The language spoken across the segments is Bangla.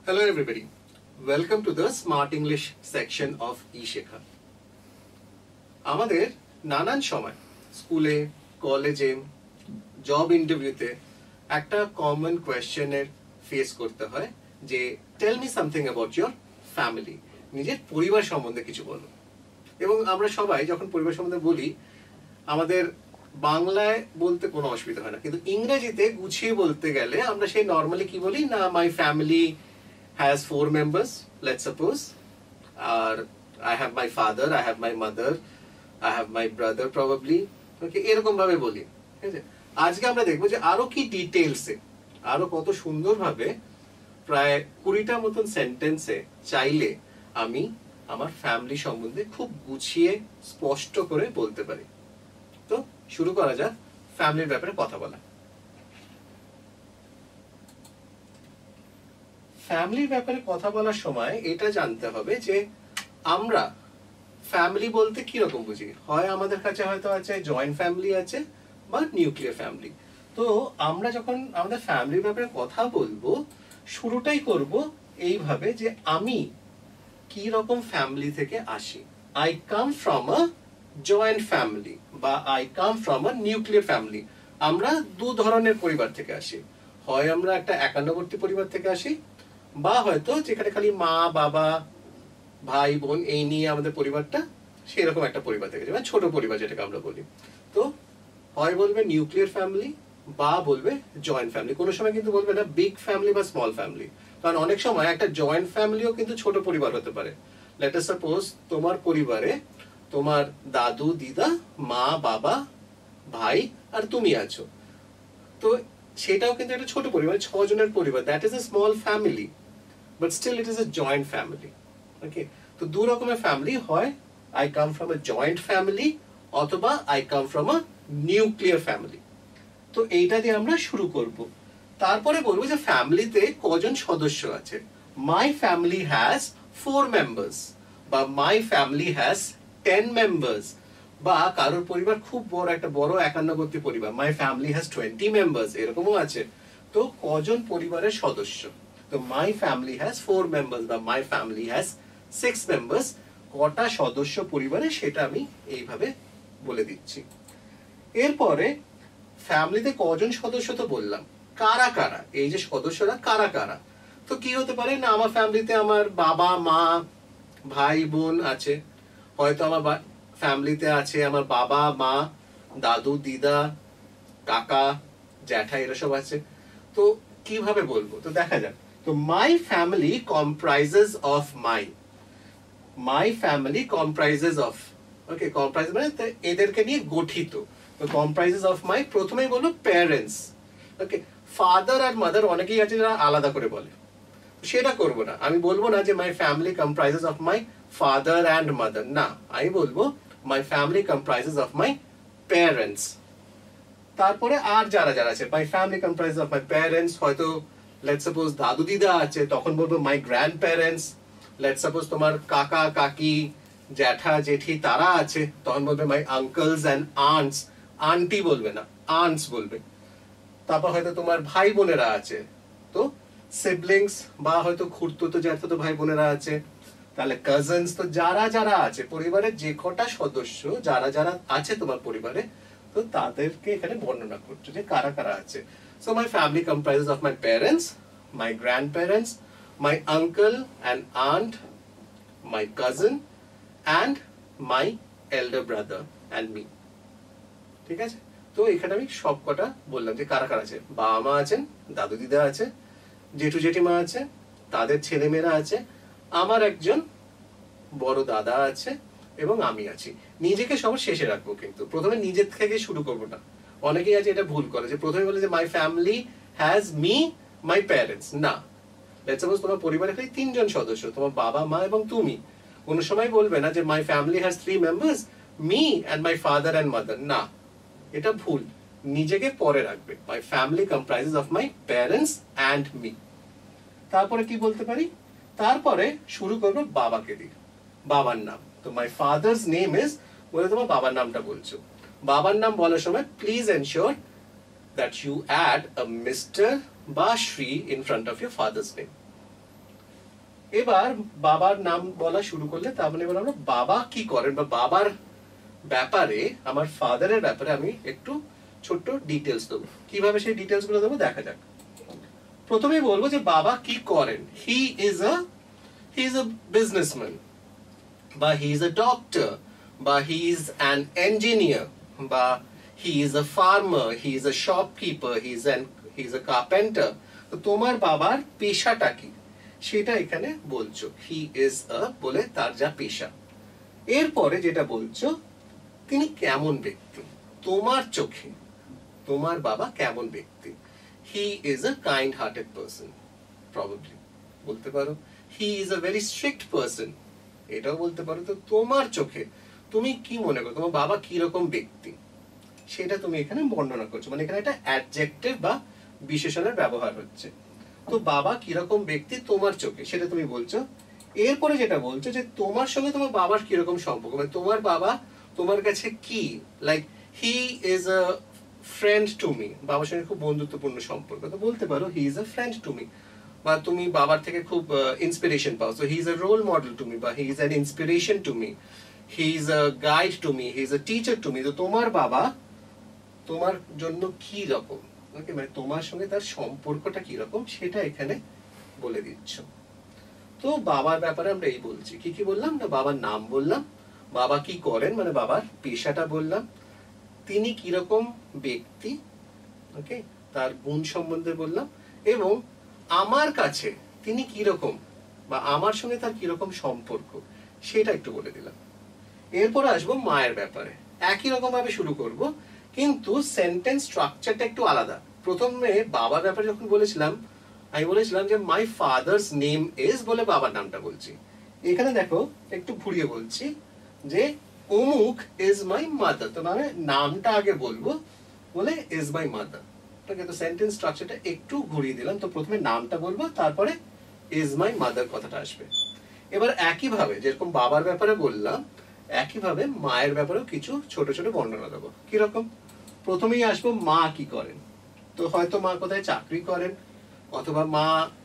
Hello everybody. Welcome to the Smart English section of eShekha. আমাদের নানান সময় স্কুলে, কলেজে, জব ইন্টারভিউতে একটা কমন কোয়েশ্চেনের ফেস করতে হয় যে tell me something about your family, নিজের পরিবার সম্বন্ধে কিছু বলো। এবং আমরা সবাই যখন পরিবার সম্বন্ধে বলি আমাদের বাংলায় বলতে কোনো অসুবিধা হয় না, কিন্তু ইংরেজিতে গুছিয়ে বলতে গেলে আমরা সেই নর্মালি কি বলি না, my family has 4 members, let's suppose, or I have my father, I have my mother, I have my brother probably, okay, এরকম ভাবে বলি। ঠিক আছে, আজকে আমরা দেখবো যে আরো কি ডিটেইলসে, আরো কত সুন্দরভাবে প্রায় 20টা মতন সেন্টেন্সে চাইলে আমি আমার ফ্যামিলি সম্বন্ধে খুব গুছিয়ে স্পষ্ট করে বলতে পারি। তো শুরু করা যাক ফ্যামিলির ব্যাপারে কথা বলা। ফ্যামিলির ব্যাপারে কথা বলার সময় এটা জানতে হবে যে আমরা ফ্যামিলি বলতে কি রকম বুঝি। হয় আমাদের কাছে হয়তো আছে জয়েন্ট ফ্যামিলি আছে বা নিউক্লিয়ার ফ্যামিলি। তো আমরা যখন আমাদের ফ্যামিলির ব্যাপারে কথা বলবো শুরুটাই করব এইভাবে যে আমি কি রকম ফ্যামিলি থেকে আসি। I come from a joint family বা I come from a nuclear family. আমরা দু ধরনের পরিবার থেকে আসি, হয় আমরা একটা একান্নবর্তী পরিবার থেকে আসি বা হয়তো যেখানে খালি মা বাবা ভাই বোন এই নিয়ে আমাদের পরিবারটা সেরকম একটা পরিবার থেকে, মানে ছোট পরিবার যেটাকে আমরা বলি। তো হয় বলবে নিউক্লিয়ার ফ্যামিলি বা বলবে জয়েন্ট ফ্যামিলি। কোনো সময় কিন্তু বলবে না বিগ ফ্যামিলি বা স্মল ফ্যামিলি, কারণ অনেক সময় একটা জয়েন্ট ফ্যামিলিও কিন্তু ছোট পরিবার হতে পারে। লেট আস সাপোজ তোমার পরিবারে তোমার দাদু দিদা মা বাবা ভাই আর তুমি আছো, তো সেটাও কিন্তু একটা ছোট পরিবার, 6 জনের পরিবার, that is a small family but still it is a joint family. Okay, তো দু রকমের ফ্যামিলি, হয় I come from a joint family অথবা I come from a nuclear family। তো এইটা দিয়ে আমরা শুরু করব। তারপরে বলবো যে ফ্যামিলিতে কজন সদস্য আছে। My family has 4 members বা my family has 10 members, বা কারোর পরিবার খুব বড়, একটা বড় একান্নবর্তী পরিবার, my family has 20 members, এরকমও আছে। তো কজন পরিবারের সদস্য, তো my family has 4 members বা my family has 6 members, কটা সদস্য পরিবারে সেটা আমি এইভাবে বলে দিচ্ছি। এরপরে ফ্যামিলিতে কজন সদস্য তো বললাম, কারা কারা, এই যে সদস্যরা কারা কারা। তো কি হতে পারে না, আমার ফ্যামিলিতে আমার বাবা মা ভাই বোন আছে, হয়তো আমার ফ্যামিলিতে আছে আমার বাবা মা দাদু দিদা কাকা জ্যাঠা এরা সব আছে। তো কিভাবে বলবো, তো দেখা যাক। তো my family comprises of my family comprises of, okay, comprises মানে এদেরকে নিয়ে গঠিত। তো comprises of my, প্রথমেই বলবো প্যারেন্টস। ওকে, ফাদার আর মাদার অনেকেই আছে যারা আলাদা করে বলে, সেটা করব না। আমি বলবো না যে my family comprises of my father and mother, না, আমি বলবো my family comprises of my parents। তারপরে আর যারা যারা আছে, my family comprises of my parents, হয়তো let's suppose দাদু দিদা আছে, তখন বলবো my grandparents। let's suppose তোমার কাকা কাকি জ্যাঠা জেঠি তারা আছে, তখন বলবে my uncles and aunts, aunty বলবে না aunts বলবে। তারপর হয়তো তোমার ভাই বোনেরা আছে, তো siblings বা হয়তো খুড়তুতো জ্যাঠাতো ভাই বোনেরা আছে, তাহলে cousins। তো যারা যারা আছে পরিবারের যে কটা সদস্য যারা যারা আছে তোমার পরিবারে, তো তাদেরকে এখানে বর্ণনা করছো যে কারা কারা আছে। So my family comprises of my parents, my grandparents, my uncle and aunt, my cousin and my elder brother and me। ঠিক আছে, তো এখানে আমি সব কটা বললাম যে কারা কারা আছে। বাবা মা আছেন, দাদু দিদা আছে, জেঠু জেঠিমা আছে, তাদের ছেলেমেয়েরা আছে, আমার একজন বড় দাদা আছে এবং আমি আছি। নিজেকে সবার শেষে রাখবো, কিন্তু প্রথমে নিজের থেকে শুরু করবো না। অনেকেই আছে এটা ভুল করে যে প্রথমে বলে যে my family has me my parents. না, লেটস সাপোজ তোমার পরিবারে খালি 3 জন সদস্য, তোমার বাবা মা এবং তুমি। কোনো সময় বলবে না যে my family has 3 members me and my father and mother, না, এটা ভুল। নিজেকে পরে রাখবে, my family comprises of my parents and me. তারপরে কি বলতে পারি, তারপরে শুরু করবো বাবাকে দিয়ে, বাবার নাম। তো মাই ফাদার্স নেম ইজ, বলে তোমার বাবার নামটা বলছো। বাবার নাম বলার সময় please ensure that you add a Mr. বা Shri in front of your father's name. এবার বাবার নাম বলা শুরু করলে তার মানে এবার আমরা বাবা কি করেন বা বাবার ব্যাপারে, আমার ফাদারের ব্যাপারে আমি একটু ছোট্ট ডিটেলস দেবো। কিভাবে সেই ডিটেলস গুলো দেবো দেখা যাক। প্রথমেই বলবো যে বাবা কি করেন। হি ইজ আ বিজনেসম্যান, বা হি ইজ আ ডক্টর, বা হি ইজ অ্যান ইঞ্জিনিয়ার, বা he is a farmer, he is a shopkeeper, he is a carpenter. তো তোমার বাবার পেশাটা কি সেটা এখানে বলছো। হি ইজ আ বলে তার যা পেশা। এরপরে যেটা বলছো তিনি কেমন ব্যক্তি, তোমার চোখে তোমার বাবা কেমন ব্যক্তি। He is a kind hearted person, probably বলতে পারো। He is a very strict person, এটাও বলতে পারো। তো তোমার চোখে তুমি কি মনে করো তোমার বাবা কি রকম ব্যক্তি সেটা তুমি এখানে বর্ণনা করছো, মানে এখানে একটা অ্যাডজেক্টিভ বা বিশেষণের ব্যবহার হচ্ছে। তো বাবা কিরকম ব্যক্তি তোমার চোখে সেটা তুমি বলছো। এরপরে যেটা বলছো যে তোমার সঙ্গে তোমার বাবার কিরকম সম্পর্ক, মানে তোমার বাবা তোমার কাছে কি, like he is a friend to me, বাবার সঙ্গে খুব বন্ধুত্বপূর্ণ সম্পর্ক। তো বলতে পারো he is a friend to me, বা তুমি বাবার থেকে খুব ইন্সপিরেশন পাও, so he is a role model to me, বা he is an inspiration to me, he is a guide to me, he is a teacher to me. তো তোমার বাবা তোমার জন্য কি রকম, ওকে, মানে তোমার সঙ্গে তার সম্পর্কটা কি রকম সেটা এখানে বলে দিচ্ছ। তো বাবার ব্যাপারে আমরা এই বলছি, কি কি বললাম না, বাবার নাম বললাম, বাবা কি করেন মানে বাবার পেশাটা বললাম, তিনি কিরকম ব্যক্তি, ওকে, তার গুণ সম্বন্ধে বললাম, এবং আমার কাছে তিনি কিরকম বা আমার সঙ্গে তার কিরকম সম্পর্ক সেটা একটু বলে দিলাম। এরপর আসবো মায়ের ব্যাপারে। একই রকম ভাবে শুরু করব, কিন্তু সেন্টেন্স স্ট্রাকচারটা একটু আলাদা। প্রথমে বাবার ব্যাপারে যখন বলেছিলাম আমি বলেছিলাম যে মাই ফাদার্স নেম ইজ বলে বাবার নামটা বলছি। এখানে দেখো একটু ঘুরিয়ে বলছি যে অমুক ইজ মাই মাদার, তো মানে নামটা আগে বলবো বলে ইজ মাই মাদার। ঠিক আছে, তো সেন্টেন্স স্ট্রাকচারটা একটু ঘুরিয়ে দিলাম। তো প্রথমে নামটা বলবো, তারপরে ইজ মাই মাদার কথাটা আসবে। এবার একইভাবে যেরকম বাবার ব্যাপারে বললাম একইভাবে মায়ের ব্যাপারেও কিছু ছোট ছোট বর্ণনা দেবো। কিরকম, প্রথমেই আসবো মা কি করেন। তো হয়তো মা কোথায় চাকরি করেন, অথবা মা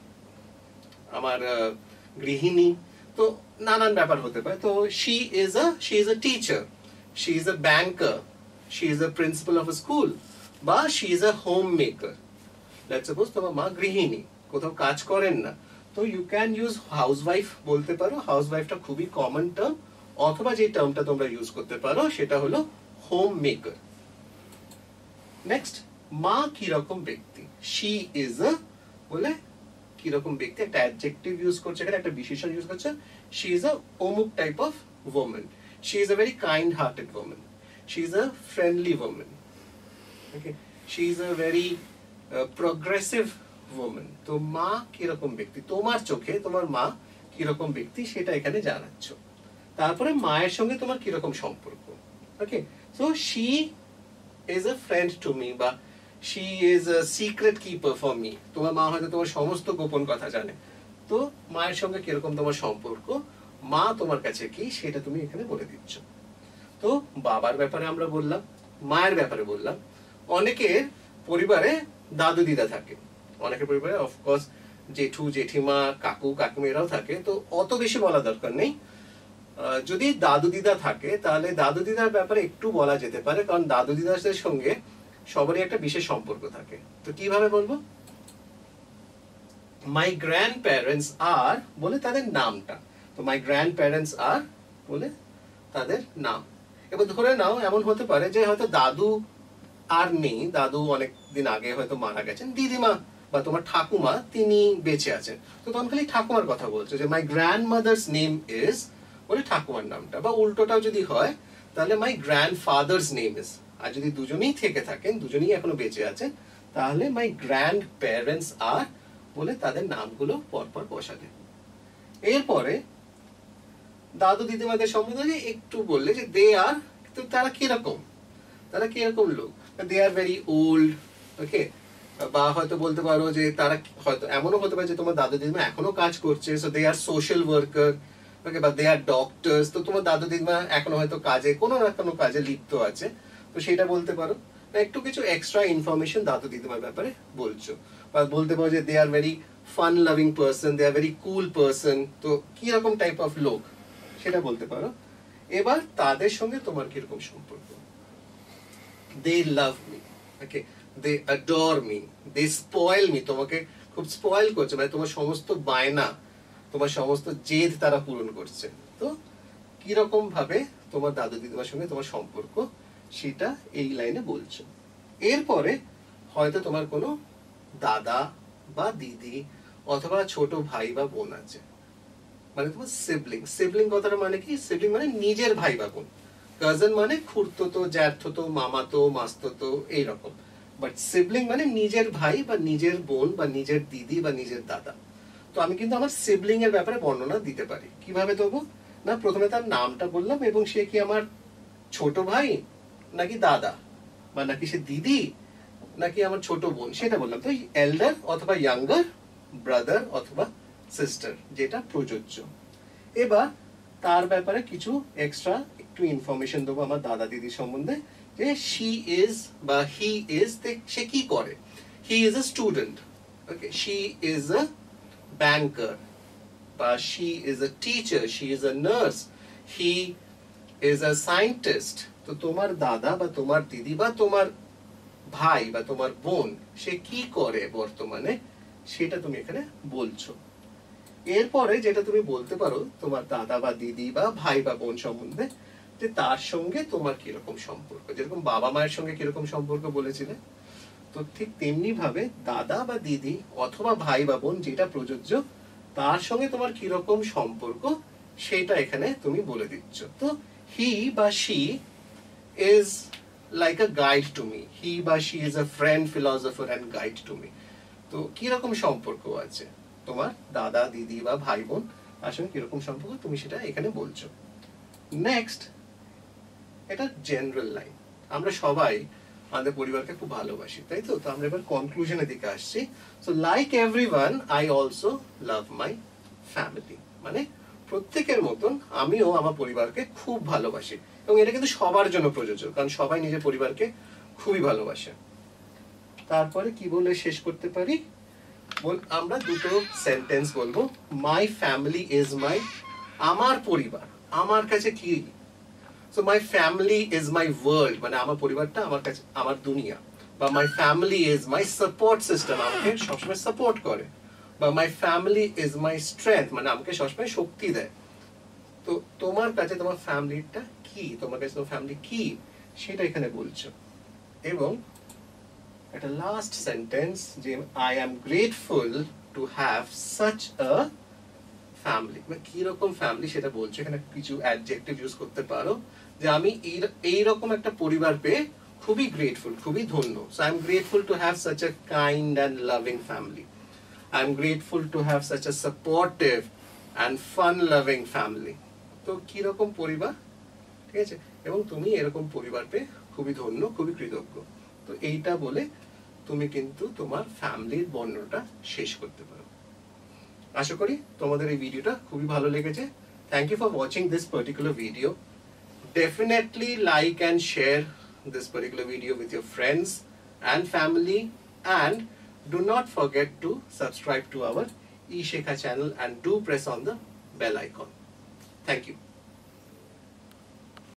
আমার গৃহিণী, তো নানান ব্যাপার হতে পারে। তো she is a teacher, she is a banker, she is a principal of a school, বা she is a home maker. Let's suppose তোমার মা গৃহিণী, কোথাও কাজ করেন না, তো ইউ ক্যান ইউজ হাউসওয়াইফ বলতে পারো। হাউসওয়াইফটা খুবই কমন টার্ম, অথবা যে টার্মটা তোমরা ইউজ করতে পারো সেটা হলো হোম মেকার। নেক্সট, মা কিরকম ব্যক্তি, শি ইজ আ বলে কিরকম ব্যক্তি, একটা অ্যাডজেক্টিভ ইউজ করছে এখানে, একটা বিশেষণ ইউজ করছে। শি ইজ আ অমুক type of women, she is a very kind hearted women, she is a friendly women, okay, she is a very progressive women. তো মা কিরকম ব্যক্তি তোমার চোখে, তোমার মা কিরকম ব্যক্তি সেটা এখানে জানাচ্ছ। তারপরে মায়ের সঙ্গে তোমার কিরকম সম্পর্ক, okay, so she is a friend to me, বা she is a secret keeper for me. তোমার মা হয়তো তোমার সমস্ত গোপন কথা জানে। তো মায়ের সঙ্গে কিরকম তোমার সম্পর্ক, মা তোমার কাছে কি সেটা তুমি এখানে বলে দিচ্ছ। তো বাবার ব্যাপারে আমরা বললাম, মায়ের ব্যাপারে বললাম। অনেকের পরিবারে দাদু দিদা থাকে, অনেকের পরিবারে অফকোর্স জেঠু জেঠিমা কাকু কাকিমা এরাও থাকে। তো অত বেশি বলা দরকার নেই। যদি দাদু দিদা থাকে তাহলে দাদু দিদার ব্যাপারে একটু বলা যেতে পারে, কারণ দাদু দিদাদের সঙ্গে সবারই একটা বিশেষ সম্পর্ক থাকে। তো কিভাবে বলবো, মাই গ্র্যান্ড প্যারেন্টস আর বলে তাদের নামটা। তো মাই গ্র্যান্ড প্যারেন্টস আর বলে তাদের নাম। এবার ধরে নাও এমন হতে পারে যে হয়তো দাদু আর নেই, দাদু অনেক দিন আগে হয়তো মারা গেছেন, দিদিমা বা তোমার ঠাকুমা তিনি বেঁচে আছেন। তো তখন খালি ঠাকুমার কথা বলছো, যে my grandmother's name is বলে ঠাকুমার নামটা। বা উল্টোটাও যদি হয় তাহলে my grandfather's name is, আর যদি দুজনেই থেকে থাকেন, দুজনেই এখনো বেঁচে আছেন, তাহলে মাই গ্র্যান্ড প্যারেন্টস আর বলে তাদের নামগুলো পরপর বসালে। এরপরে দাদু দিদিমাদের সম্বন্ধে একটু বললে যে দে আর, তো তারা কিরকম, তারা কিরকম লোক, দে আর ভেরি ওল্ড, ওকে, বা হয়তো বলতে পারো যে তারা হয়তো এমনও হতে পারে যে তোমার দাদু দিদিমা এখনো কাজ করছে, so they are social worker, okay, বা দে আর ডক্টরস। তো তোমার দাদু দিদিমা এখনো হয়তো কাজে কোনো না কোনো কাজে লিপ্ত আছে, তো সেটা বলতে পারো। একটু কিছু এক্সট্রা ইনফরমেশন দাদু দিদিমার ব্যাপারে বলছো, বা বলতে পারো যে they are very fun loving person, they are very cool person, তো কিরকম টাইপ অফ লোক সেটা বলতে পারো। এবার তাদের সঙ্গে তোমার কিরকম সম্পর্ক, they love me, okay, they adore me, they spoil me, তোমাকে খুব স্পয়েল করছে, মানে তোমার সমস্ত বায়না, তোমার সমস্ত জেদ তারা পূরণ করছে। তো কিরকম ভাবে তোমার দাদু দিদিমার সঙ্গে তোমার সম্পর্ক সেটা এই লাইনে বলছো। এরপরে হয়তো তোমার কোনো দাদা বা দিদি অথবা ছোট ভাই বা বোন আছে, মানে তোমার সিবলিং। সিবলিং কথাটা মানে কি? সিবলিং মানে নিজের ভাই বা বোন। কাজিন মানে খুড়তুতো, জ্যাঠতুতো, মামাতো, মাস্তুতো এইরকম। বাট সিবলিং মানে নিজের ভাই বা নিজের বোন বা নিজের দিদি বা নিজের দাদা। তো আমি কিন্তু আমার সিবলিং এর ব্যাপারে বর্ণনা দিতে পারি। কিভাবে দেবো? না, প্রথমে তার নামটা বললাম এবং সে কি আমার ছোট ভাই নাকি দাদা, বা নাকি সে দিদি নাকি আমার ছোট বোন সেটা বললাম। তো এল্ডার অথবা ইয়াঙ্গার ব্রাদার অথবা সিস্টার, যেটা প্রযোজ্য। এবার তার ব্যাপারে কিছু এক্সট্রা একটু ইনফরমেশন দেবো আমার দাদা দিদির সম্বন্ধে, যে শি ইজ বা হি ইজ, সে কি করে। He is a student, okay, she is a banker, বা she is a teacher, she is a nurse, he is a scientist. তো তোমার দাদা বা তোমার দিদি বা তোমার ভাই বা তোমার বোন সে কি করে বর্তমানে সেটা তুমি এখানে বলছো। এরপরে যেটা তুমি বলতে পারো তোমার দাদা বা দিদি বা ভাই বা বোন সম্বন্ধে, যে তার সঙ্গে তোমার কিরকম সম্পর্ক, যেরকম বাবা মায়ের সঙ্গে কিরকম সম্পর্ক বলেছিলে, তো ঠিক তেমনি ভাবে দাদা বা দিদি অথবা ভাই বা বোন যেটা প্রযোজ্য, তার সঙ্গে তোমার কিরকম সম্পর্ক সেটা এখানে তুমি বলে দিচ্ছ। তো হি বা she is like a guide to me, he বা she is a friend, philosopher and guide to me. তো কিরকম সম্পর্ক আছে তোমার দাদা দিদি বা ভাই বোন, তার সঙ্গে কিরকম সম্পর্ক তুমি সেটা এখানে বলছো। নেক্সট, এটা জেনারেল লাইন। আমরা সবাই আমাদের পরিবারকে খুব ভালোবাসি, তাই তো? তো আমরা এবার কনক্লুশনের দিকে আসছি। So like everyone I also love my family, মানে প্রত্যেকের মতন আমিও আমার পরিবারকে খুব ভালোবাসি। এবং এটা কিন্তু সবার জন্য প্রযোজ্য, কারণ সবাই নিজের পরিবারকে খুবই ভালোবাসে। তারপরে কি বলে শেষ করতে পারি? আমরা দুটো সেন্টেন্স বলবো। মাই ফ্যামিলি ইজ মাই, আমার পরিবার আমার কাছে কি। So my family is my world, মানে আমার পরিবারটা আমার কাছে আমার দুনিয়া। বা my family is my support system, আমাকে সবসময় সাপোর্ট করে। বা my family is my strength, মানে আমাকে সবসময় শক্তি দেয়। তো তোমার কাছে তোমার ফ্যামিলিটা কি, তোমার কাছে তোমার ফ্যামিলি কি সেটা এখানে বলছো। এবং একটা লাস্ট সেন্টেন্স, যে I am grateful to have such a family, মানে কিরকম ফ্যামিলি সেটা বলছো। এখানে কিছু অ্যাডজেক্টিভ ইউজ করতে পারো, যে আমি এইরকম একটা পরিবার পেয়ে খুবই গ্রেটফুল, খুবই ধন্য। So I am grateful to have such a kind and loving family. I am grateful to have such a supportive and fun loving family. তো কিরকম পরিবার, ঠিক আছে? এবং তুমি এরকম পরিবার পেয়ে খুবই ধন্য, খুবই কৃতজ্ঞ। তো এইটা বলে তুমি কিন্তু তোমার ফ্যামিলির বর্ণনাটা শেষ করতে পারো। আশা করি তোমাদের এই ভিডিওটা খুবই ভালো লেগেছে। Thank you for watching this particular video. Definitely like and share this particular video with your friends and family, and do not forget to subscribe to our eShekha channel and do press on the bell icon. Thank you.